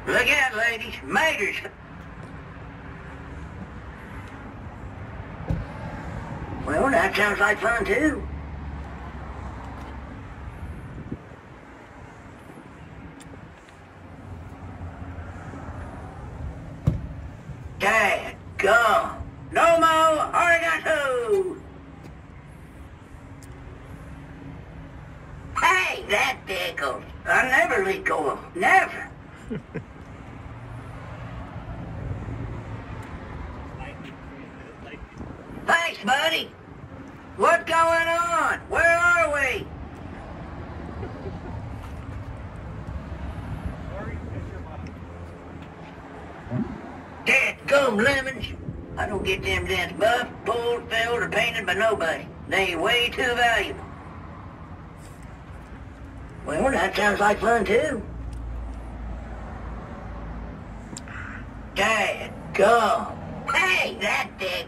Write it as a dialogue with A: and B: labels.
A: Look out, ladies. Maters. Well, that sounds like fun, too. Dad, go. No more arigato. Hey, that pickles. I never let go of. Never. Thanks, buddy. What's going on? Where are we? Dadgum lemons. I don't get them dents buffed, pulled, filled, or painted by nobody. They way too valuable. Well, that sounds like fun, too. Dadgum. Hey, that